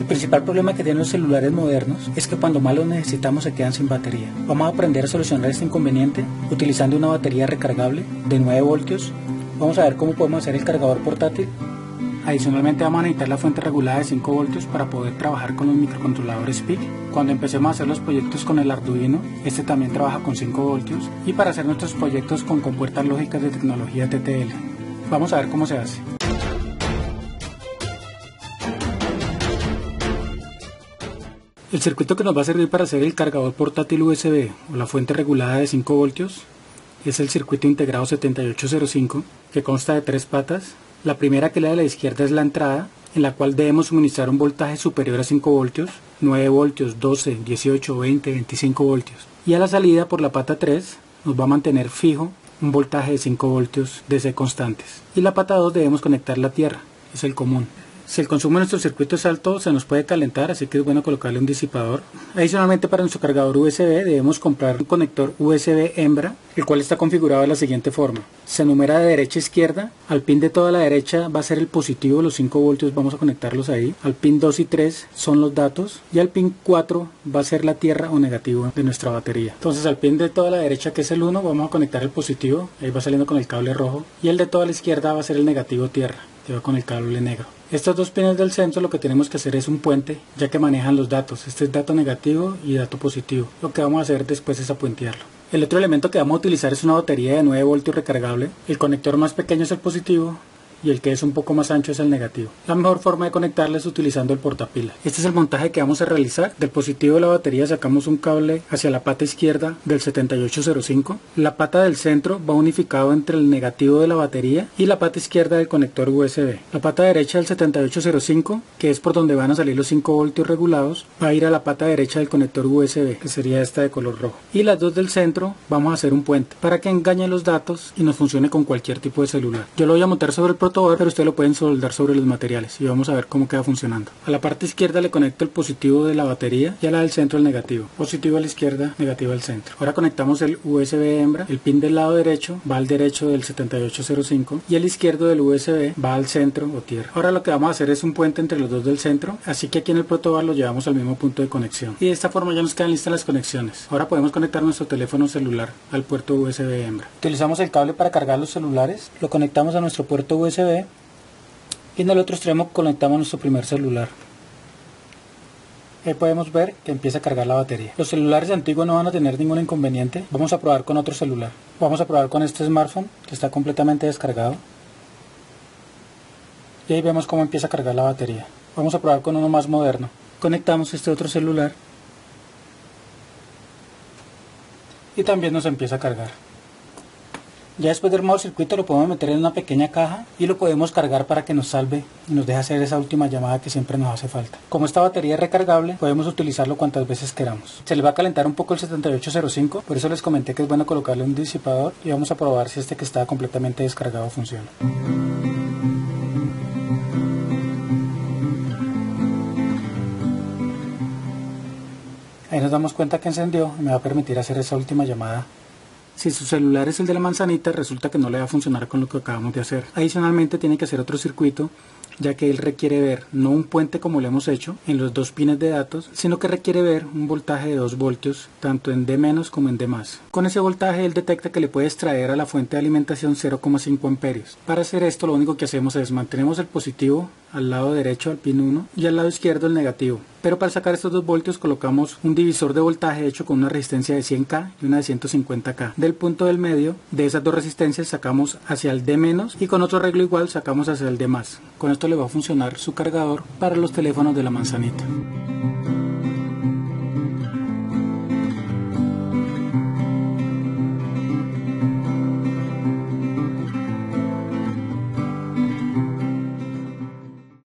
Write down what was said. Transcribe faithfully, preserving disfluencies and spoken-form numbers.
El principal problema que tienen los celulares modernos es que cuando más los necesitamos se quedan sin batería. Vamos a aprender a solucionar este inconveniente utilizando una batería recargable de nueve voltios. Vamos a ver cómo podemos hacer el cargador portátil. Adicionalmente vamos a necesitar la fuente regulada de cinco voltios para poder trabajar con los microcontroladores P I C. Cuando empecemos a hacer los proyectos con el Arduino, este también trabaja con cinco voltios, y para hacer nuestros proyectos con compuertas lógicas de tecnología T T L. Vamos a ver cómo se hace. El circuito que nos va a servir para hacer el cargador portátil U S B o la fuente regulada de cinco voltios es el circuito integrado setenta y ocho cero cinco, que consta de tres patas. La primera, que es la de la izquierda, es la entrada, en la cual debemos suministrar un voltaje superior a cinco voltios, nueve voltios, doce, dieciocho, veinte, veinticinco voltios. Y a la salida, por la pata tres, nos va a mantener fijo un voltaje de cinco voltios de C constantes. Y la pata dos debemos conectar la tierra, es el común. Si el consumo de nuestro circuito es alto, se nos puede calentar, así que es bueno colocarle un disipador. Adicionalmente, para nuestro cargador U S B debemos comprar un conector U S B hembra, el cual está configurado de la siguiente forma. Se numera de derecha a izquierda. Al pin de toda la derecha va a ser el positivo, los cinco voltios vamos a conectarlos ahí. Al pin dos y tres son los datos, y al pin cuatro va a ser la tierra o negativo de nuestra batería. Entonces, al pin de toda la derecha, que es el uno, vamos a conectar el positivo, ahí va saliendo con el cable rojo, y el de toda la izquierda va a ser el negativo tierra, que va con el cable negro. Estos dos pines del centro lo que tenemos que hacer es un puente, ya que manejan los datos. Este es dato negativo y dato positivo. Lo que vamos a hacer después es apuentearlo. El otro elemento que vamos a utilizar es una batería de nueve voltios recargable. El conector más pequeño es el positivo y el que es un poco más ancho es el negativo. La mejor forma de conectarla es utilizando el portapila. Este es el montaje que vamos a realizar. Del positivo de la batería sacamos un cable hacia la pata izquierda del setenta y ocho cero cinco. La pata del centro va unificado entre el negativo de la batería y la pata izquierda del conector U S B. La pata derecha del setenta y ocho cero cinco, que es por donde van a salir los cinco voltios regulados, va a ir a la pata derecha del conector U S B, que sería esta de color rojo. Y las dos del centro vamos a hacer un puente para que engañe los datos y nos funcione con cualquier tipo de celular. Yo lo voy a montar sobre el prototipo, pero ustedes lo pueden soldar sobre los materiales y vamos a ver cómo queda funcionando. A la parte izquierda le conecto el positivo de la batería y a la del centro el negativo. Positivo a la izquierda, negativo al centro. Ahora conectamos el U S B hembra. El pin del lado derecho va al derecho del setenta y ocho cero cinco y el izquierdo del U S B va al centro o tierra. Ahora lo que vamos a hacer es un puente entre los dos del centro, así que aquí en el protobar lo llevamos al mismo punto de conexión. Y de esta forma ya nos quedan listas las conexiones. Ahora podemos conectar nuestro teléfono celular al puerto U S B hembra. Utilizamos el cable para cargar los celulares, lo conectamos a nuestro puerto U S B y en el otro extremo conectamos nuestro primer celular. Ahí podemos ver que empieza a cargar la batería. Los celulares antiguos no van a tener ningún inconveniente. Vamos a probar con otro celular. Vamos a probar con este smartphone que está completamente descargado. Y ahí vemos cómo empieza a cargar la batería. Vamos a probar con uno más moderno. Conectamos este otro celular y también nos empieza a cargar. Ya después de armado el circuito lo podemos meter en una pequeña caja y lo podemos cargar para que nos salve y nos deje hacer esa última llamada que siempre nos hace falta. Como esta batería es recargable, podemos utilizarlo cuantas veces queramos. Se le va a calentar un poco el setenta y ocho cero cinco, por eso les comenté que es bueno colocarle un disipador y vamos a probar si este que está completamente descargado funciona. Ahí nos damos cuenta que encendió y me va a permitir hacer esa última llamada. Si su celular es el de la manzanita, resulta que no le va a funcionar con lo que acabamos de hacer. Adicionalmente tiene que hacer otro circuito, ya que él requiere ver no un puente como lo hemos hecho en los dos pines de datos, sino que requiere ver un voltaje de dos voltios, tanto en D- como en D+. Con ese voltaje él detecta que le puede extraer a la fuente de alimentación cero coma cinco amperios. Para hacer esto lo único que hacemos es mantenemos el positivo al lado derecho al pin uno y al lado izquierdo el negativo. Pero para sacar estos dos voltios colocamos un divisor de voltaje hecho con una resistencia de cien K y una de ciento cincuenta K. Del punto del medio de esas dos resistencias sacamos hacia el D- y con otro arreglo igual sacamos hacia el D+. Con esto le va a funcionar su cargador para los teléfonos de la manzanita.